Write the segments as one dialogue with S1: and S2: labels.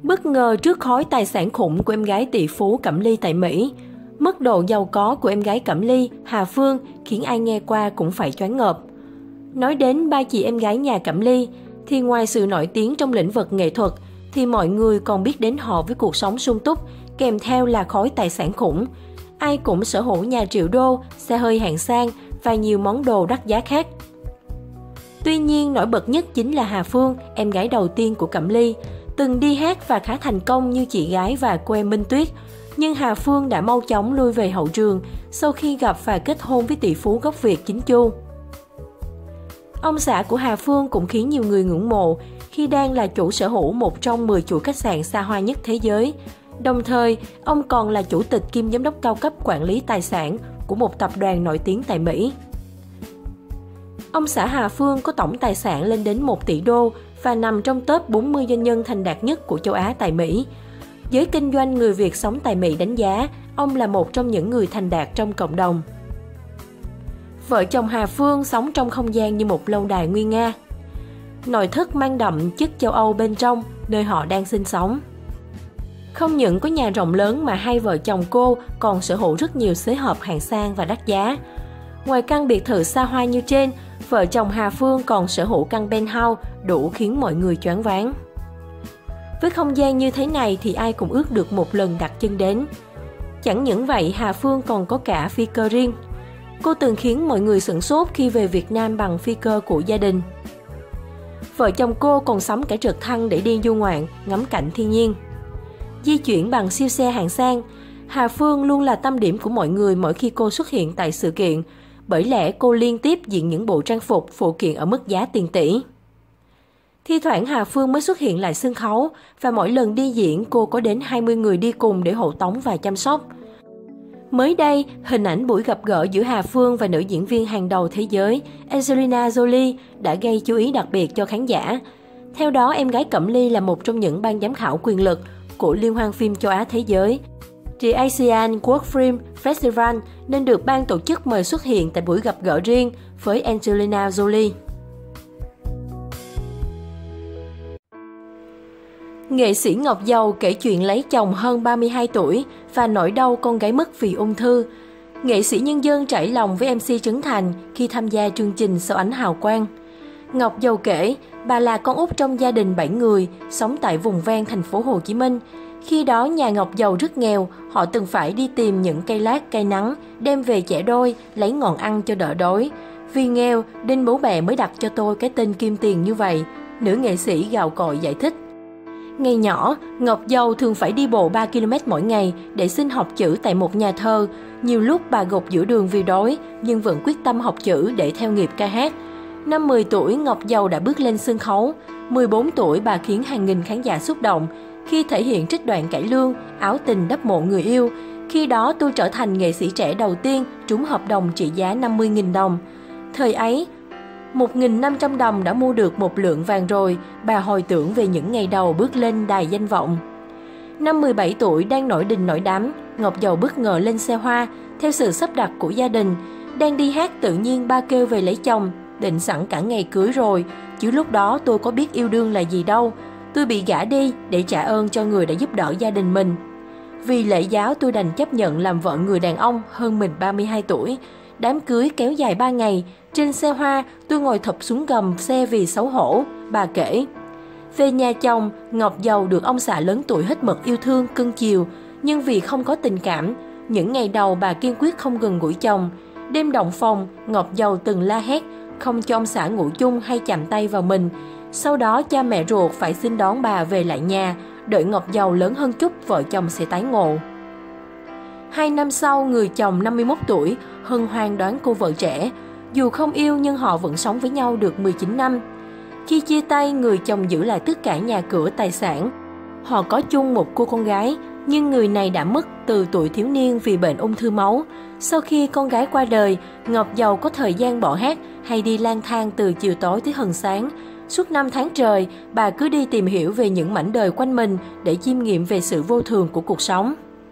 S1: Bất ngờ trước khối tài sản khủng của em gái tỷ phú Cẩm Ly tại Mỹ, mức độ giàu có của em gái Cẩm Ly, Hà Phương khiến ai nghe qua cũng phải choáng ngợp. Nói đến ba chị em gái nhà Cẩm Ly, thì ngoài sự nổi tiếng trong lĩnh vực nghệ thuật, thì mọi người còn biết đến họ với cuộc sống sung túc, kèm theo là khối tài sản khủng. Ai cũng sở hữu nhà triệu đô, xe hơi hạng sang và nhiều món đồ đắt giá khác. Tuy nhiên, nổi bật nhất chính là Hà Phương, em gái đầu tiên của Cẩm Ly, từng đi hát và khá thành công như chị gái và cô em Minh Tuyết. Nhưng Hà Phương đã mau chóng lui về hậu trường sau khi gặp và kết hôn với tỷ phú gốc Việt chính Chu. Ông xã của Hà Phương cũng khiến nhiều người ngưỡng mộ khi đang là chủ sở hữu một trong 10 chuỗi khách sạn xa hoa nhất thế giới. Đồng thời, ông còn là chủ tịch kiêm giám đốc cao cấp quản lý tài sản của một tập đoàn nổi tiếng tại Mỹ. Ông xã Hà Phương có tổng tài sản lên đến 1 tỷ đô và nằm trong top 40 doanh nhân thành đạt nhất của châu Á tại Mỹ. Giới kinh doanh người Việt sống tại Mỹ đánh giá ông là một trong những người thành đạt trong cộng đồng. Vợ chồng Hà Phương sống trong không gian như một lâu đài nguy nga. Nội thất mang đậm chất châu Âu bên trong, nơi họ đang sinh sống. Không những có nhà rộng lớn mà hai vợ chồng cô còn sở hữu rất nhiều xế hộp hạng sang và đắt giá. Ngoài căn biệt thự xa hoa như trên, vợ chồng Hà Phương còn sở hữu căn penthouse đủ khiến mọi người choáng váng. Với không gian như thế này thì ai cũng ước được một lần đặt chân đến. Chẳng những vậy, Hà Phương còn có cả phi cơ riêng. Cô từng khiến mọi người sửng sốt khi về Việt Nam bằng phi cơ của gia đình. Vợ chồng cô còn sắm cả trực thăng để đi du ngoạn, ngắm cảnh thiên nhiên. Di chuyển bằng siêu xe hạng sang, Hà Phương luôn là tâm điểm của mọi người mỗi khi cô xuất hiện tại sự kiện, bởi lẽ cô liên tiếp diện những bộ trang phục phụ kiện ở mức giá tiền tỷ. Thi thoảng Hà Phương mới xuất hiện lại sân khấu và mỗi lần đi diễn cô có đến 20 người đi cùng để hộ tống và chăm sóc. Mới đây, hình ảnh buổi gặp gỡ giữa Hà Phương và nữ diễn viên hàng đầu thế giới Angelina Jolie đã gây chú ý đặc biệt cho khán giả. Theo đó, em gái Cẩm Ly là một trong những ban giám khảo quyền lực của Liên hoan phim châu Á thế giới, The Asian World Film Festival, nên được ban tổ chức mời xuất hiện tại buổi gặp gỡ riêng với Angelina Jolie. Nghệ sĩ Ngọc Dầu kể chuyện lấy chồng hơn 32 tuổi và nỗi đau con gái mất vì ung thư. Nghệ sĩ nhân dân trải lòng với MC Trấn Thành khi tham gia chương trình Sau ánh hào quang. Ngọc Dầu kể, bà là con út trong gia đình 7 người, sống tại vùng ven thành phố Hồ Chí Minh. Khi đó nhà Ngọc Dầu rất nghèo, họ từng phải đi tìm những cây lát, cây nắng, đem về chẻ đôi, lấy ngọn ăn cho đỡ đói. Vì nghèo, nên bố mẹ mới đặt cho tôi cái tên Kim Tiền như vậy, nữ nghệ sĩ gạo cội giải thích. Ngày nhỏ, Ngọc Dầu thường phải đi bộ 3 km mỗi ngày để xin học chữ tại một nhà thơ. Nhiều lúc bà gục giữa đường vì đói, nhưng vẫn quyết tâm học chữ để theo nghiệp ca hát. Năm 10 tuổi, Ngọc Dầu đã bước lên sân khấu. 14 tuổi, bà khiến hàng nghìn khán giả xúc động khi thể hiện trích đoạn cải lương, áo tình đắp mộ người yêu. Khi đó tôi trở thành nghệ sĩ trẻ đầu tiên trúng hợp đồng trị giá 50.000 đồng. Thời ấy, 1.500 đồng đã mua được một lượng vàng rồi, bà hồi tưởng về những ngày đầu bước lên đài danh vọng. Năm 17 tuổi đang nổi đình nổi đám, Ngọc Dầu bất ngờ lên xe hoa, theo sự sắp đặt của gia đình. Đang đi hát tự nhiên ba kêu về lấy chồng, định sẵn cả ngày cưới rồi, chứ lúc đó tôi có biết yêu đương là gì đâu. Tôi bị gả đi để trả ơn cho người đã giúp đỡ gia đình mình. Vì lễ giáo tôi đành chấp nhận làm vợ người đàn ông hơn mình 32 tuổi. Đám cưới kéo dài 3 ngày, trên xe hoa tôi ngồi thụp xuống gầm xe vì xấu hổ, bà kể. Về nhà chồng, Ngọc Dầu được ông xã lớn tuổi hết mực yêu thương, cưng chiều, nhưng vì không có tình cảm, những ngày đầu bà kiên quyết không gần gũi chồng. Đêm động phòng, Ngọc Dầu từng la hét, không cho ông xã ngủ chung hay chạm tay vào mình. Sau đó cha mẹ ruột phải xin đón bà về lại nhà, đợi Ngọc Dầu lớn hơn chút vợ chồng sẽ tái ngộ. 2 năm sau, người chồng 51 tuổi hân hoan đón cô vợ trẻ. Dù không yêu nhưng họ vẫn sống với nhau được 19 năm. Khi chia tay, người chồng giữ lại tất cả nhà cửa tài sản. Họ có chung một cô con gái, nhưng người này đã mất từ tuổi thiếu niên vì bệnh ung thư máu. Sau khi con gái qua đời, Ngọc Dầu có thời gian bỏ hát hay đi lang thang từ chiều tối tới hừng sáng. Suốt 5 tháng trời, bà cứ đi tìm hiểu về những mảnh đời quanh mình để chiêm nghiệm về sự vô thường của cuộc sống.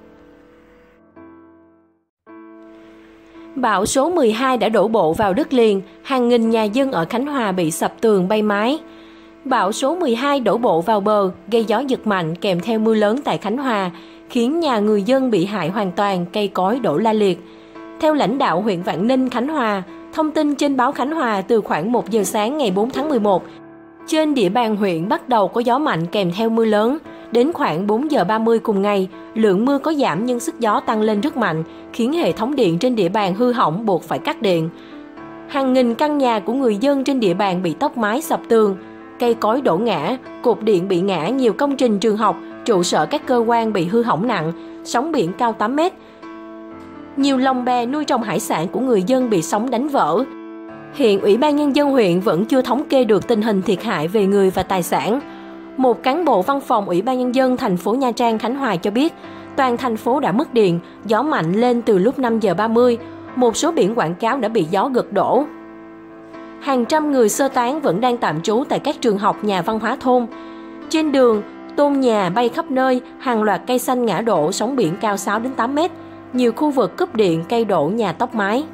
S1: Bão số 12 đã đổ bộ vào đất liền, hàng nghìn nhà dân ở Khánh Hòa bị sập tường bay mái. Bão số 12 đổ bộ vào bờ, gây gió giật mạnh kèm theo mưa lớn tại Khánh Hòa, khiến nhà người dân bị hại hoàn toàn, cây cối đổ la liệt. Theo lãnh đạo huyện Vạn Ninh, Khánh Hòa, thông tin trên báo Khánh Hòa từ khoảng 1 giờ sáng ngày 4 tháng 11, trên địa bàn huyện bắt đầu có gió mạnh kèm theo mưa lớn. Đến khoảng 4 giờ 30 cùng ngày, lượng mưa có giảm nhưng sức gió tăng lên rất mạnh, khiến hệ thống điện trên địa bàn hư hỏng buộc phải cắt điện. Hàng nghìn căn nhà của người dân trên địa bàn bị tốc mái sập tường, cây cối đổ ngã, cột điện bị ngã, nhiều công trình trường học, trụ sở các cơ quan bị hư hỏng nặng, sóng biển cao 8 mét. Nhiều lồng bè nuôi trồng hải sản của người dân bị sóng đánh vỡ. Hiện Ủy ban Nhân dân huyện vẫn chưa thống kê được tình hình thiệt hại về người và tài sản. Một cán bộ văn phòng Ủy ban Nhân dân thành phố Nha Trang, Khánh Hòa cho biết, toàn thành phố đã mất điện, gió mạnh lên từ lúc 5 giờ 30, một số biển quảng cáo đã bị gió gật đổ. Hàng trăm người sơ tán vẫn đang tạm trú tại các trường học, nhà văn hóa thôn. Trên đường, tôn nhà bay khắp nơi, hàng loạt cây xanh ngã đổ, sóng biển cao 6 đến 8 mét. Nhiều khu vực cúp điện, cây đổ, nhà tốc mái.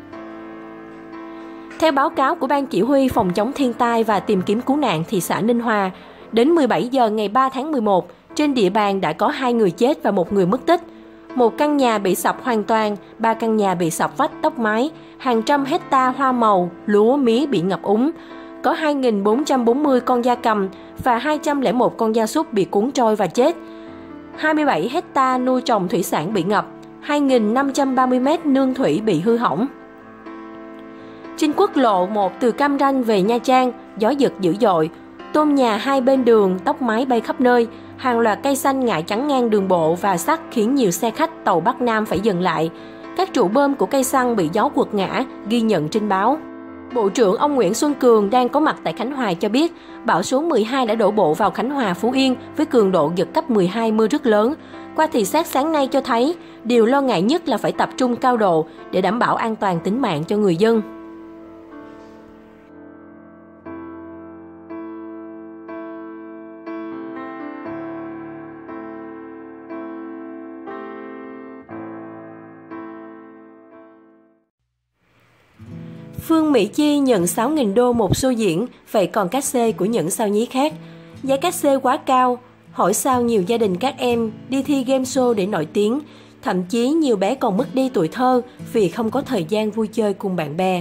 S1: Theo báo cáo của Ban Chỉ huy Phòng chống thiên tai và tìm kiếm cứu nạn thị xã Ninh Hòa, đến 17 giờ ngày 3 tháng 11, trên địa bàn đã có 2 người chết và 1 người mất tích. Một căn nhà bị sập hoàn toàn, 3 căn nhà bị sập vách tốc mái, hàng trăm hecta hoa màu, lúa, mía bị ngập úng. Có 2.440 con gia cầm và 201 con gia súc bị cuốn trôi và chết. 27 hecta nuôi trồng thủy sản bị ngập, 2.530 mét nương thủy bị hư hỏng. Trên quốc lộ 1 từ Cam Ranh về Nha Trang, gió giật dữ dội, tôn nhà hai bên đường, tốc mái bay khắp nơi, hàng loạt cây xanh ngã chắn ngang đường bộ và sắt khiến nhiều xe khách tàu Bắc Nam phải dừng lại. Các trụ bơm của cây xăng bị gió quật ngã, ghi nhận trên báo. Bộ trưởng ông Nguyễn Xuân Cường đang có mặt tại Khánh Hòa cho biết, bão số 12 đã đổ bộ vào Khánh Hòa, Phú Yên với cường độ giật cấp 12, mưa rất lớn. Qua thị sát sáng nay cho thấy, điều lo ngại nhất là phải tập trung cao độ để đảm bảo an toàn tính mạng cho người dân. Phương Mỹ Chi nhận 6.000 đô một show diễn, vậy còn các xê của những sao nhí khác. Giá các xê quá cao, hỏi sao nhiều gia đình các em đi thi game show để nổi tiếng, thậm chí nhiều bé còn mất đi tuổi thơ vì không có thời gian vui chơi cùng bạn bè.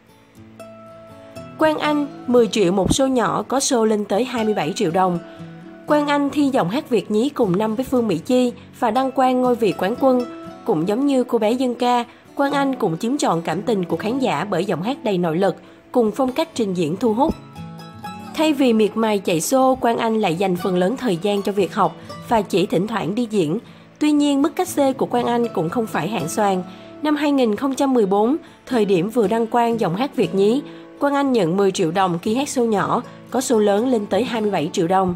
S1: Quang Anh, 10 triệu một show nhỏ, có show lên tới 27 triệu đồng. Quang Anh thi giọng hát Việt nhí cùng năm với Phương Mỹ Chi và đăng quang ngôi vị quán quân. Cũng giống như cô bé dân ca, Quang Anh cũng chiếm trọn cảm tình của khán giả bởi giọng hát đầy nội lực, cùng phong cách trình diễn thu hút. Thay vì miệt mài chạy show, Quang Anh lại dành phần lớn thời gian cho việc học và chỉ thỉnh thoảng đi diễn. Tuy nhiên, mức cách xê của Quang Anh cũng không phải hạng xoàn. Năm 2014, thời điểm vừa đăng quang giọng hát Việt nhí, Quang Anh nhận 10 triệu đồng khi hát show nhỏ, có show lớn lên tới 27 triệu đồng.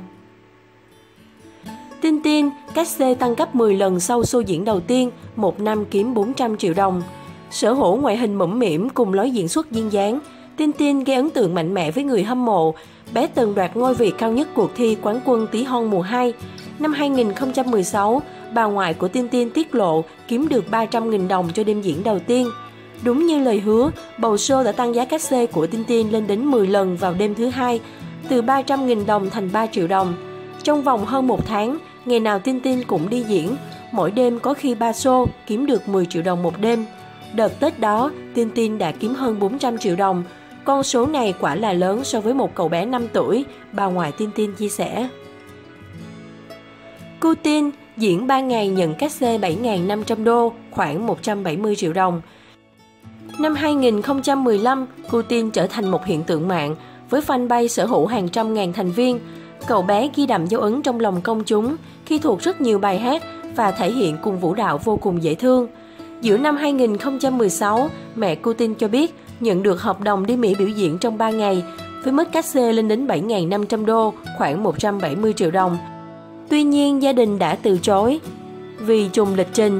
S1: Tin Tin, cách xê tăng gấp 10 lần sau show diễn đầu tiên, một năm kiếm 400 triệu đồng. Sở hữu ngoại hình mũm mĩm cùng lối diễn xuất duyên dáng, Tin Tin gây ấn tượng mạnh mẽ với người hâm mộ. Bé từng đoạt ngôi vị cao nhất cuộc thi quán quân Tí Hon mùa 2. Năm 2016, bà ngoại của Tin Tin tiết lộ kiếm được 300.000 đồng cho đêm diễn đầu tiên. Đúng như lời hứa, bầu show đã tăng giá cách xê của Tin Tin lên đến 10 lần vào đêm thứ hai, từ 300.000 đồng thành 3 triệu đồng. Trong vòng hơn 1 tháng, ngày nào Tin Tin cũng đi diễn, mỗi đêm có khi 3 show, kiếm được 10 triệu đồng một đêm. Đợt Tết đó, Tin Tin đã kiếm hơn 400 triệu đồng. Con số này quả là lớn so với một cậu bé 5 tuổi, bà ngoại Tin Tin chia sẻ. Cu Tin, diễn 3 ngày nhận cách xê 7.500 đô, khoảng 170 triệu đồng. Năm 2015, Cu Tin trở thành một hiện tượng mạng, với fanpage sở hữu hàng trăm ngàn thành viên. Cậu bé ghi đậm dấu ấn trong lòng công chúng khi thuộc rất nhiều bài hát và thể hiện cùng vũ đạo vô cùng dễ thương. Giữa năm 2016, mẹ Cu Tin cho biết nhận được hợp đồng đi Mỹ biểu diễn trong 3 ngày, với mức cách xê lên đến 7.500 đô, khoảng 170 triệu đồng. Tuy nhiên, gia đình đã từ chối vì trùng lịch trình.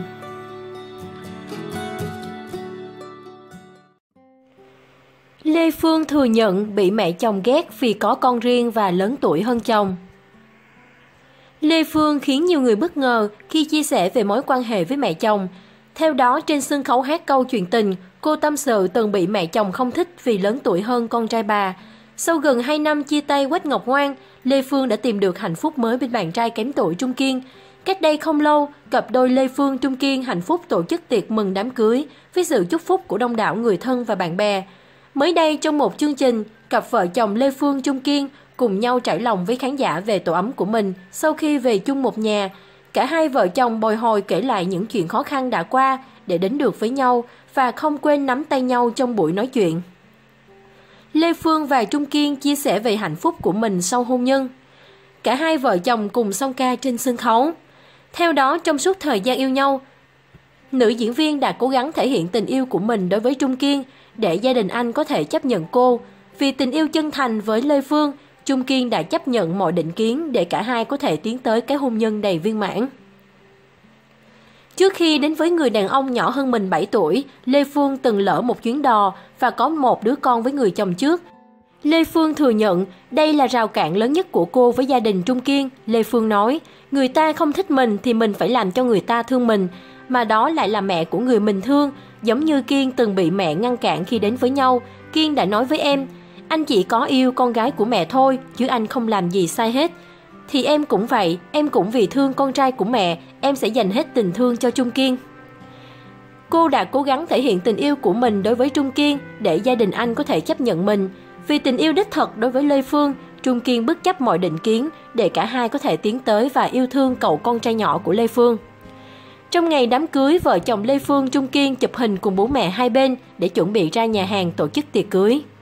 S1: Lê Phương thừa nhận bị mẹ chồng ghét vì có con riêng và lớn tuổi hơn chồng. Lê Phương khiến nhiều người bất ngờ khi chia sẻ về mối quan hệ với mẹ chồng. Theo đó, trên sân khấu hát câu chuyện tình, cô tâm sự từng bị mẹ chồng không thích vì lớn tuổi hơn con trai bà. Sau gần 2 năm chia tay Quách Ngọc Ngoan, Lê Phương đã tìm được hạnh phúc mới bên bạn trai kém tuổi Trung Kiên. Cách đây không lâu, cặp đôi Lê Phương Trung Kiên hạnh phúc tổ chức tiệc mừng đám cưới với sự chúc phúc của đông đảo người thân và bạn bè. Mới đây trong một chương trình, cặp vợ chồng Lê Phương Trung Kiên cùng nhau trải lòng với khán giả về tổ ấm của mình sau khi về chung một nhà. Cả hai vợ chồng bồi hồi kể lại những chuyện khó khăn đã qua để đến được với nhau và không quên nắm tay nhau trong buổi nói chuyện. Lê Phương và Trung Kiên chia sẻ về hạnh phúc của mình sau hôn nhân. Cả hai vợ chồng cùng song ca trên sân khấu. Theo đó, trong suốt thời gian yêu nhau, nữ diễn viên đã cố gắng thể hiện tình yêu của mình đối với Trung Kiên để gia đình anh có thể chấp nhận cô. Vì tình yêu chân thành với Lê Phương, Trung Kiên đã chấp nhận mọi định kiến để cả hai có thể tiến tới cái hôn nhân đầy viên mãn. Trước khi đến với người đàn ông nhỏ hơn mình 7 tuổi, Lê Phương từng lỡ một chuyến đò và có một đứa con với người chồng trước. Lê Phương thừa nhận đây là rào cản lớn nhất của cô với gia đình Trung Kiên. Lê Phương nói, người ta không thích mình thì mình phải làm cho người ta thương mình, mà đó lại là mẹ của người mình thương. Giống như Kiên từng bị mẹ ngăn cản khi đến với nhau, Kiên đã nói với em, anh chỉ có yêu con gái của mẹ thôi, chứ anh không làm gì sai hết. Thì em cũng vậy, em cũng vì thương con trai của mẹ, em sẽ dành hết tình thương cho Trung Kiên. Cô đã cố gắng thể hiện tình yêu của mình đối với Trung Kiên để gia đình anh có thể chấp nhận mình. Vì tình yêu đích thực đối với Lê Phương, Trung Kiên bất chấp mọi định kiến để cả hai có thể tiến tới và yêu thương cậu con trai nhỏ của Lê Phương. Trong ngày đám cưới, vợ chồng Lê Phương Trung Kiên chụp hình cùng bố mẹ hai bên để chuẩn bị ra nhà hàng tổ chức tiệc cưới.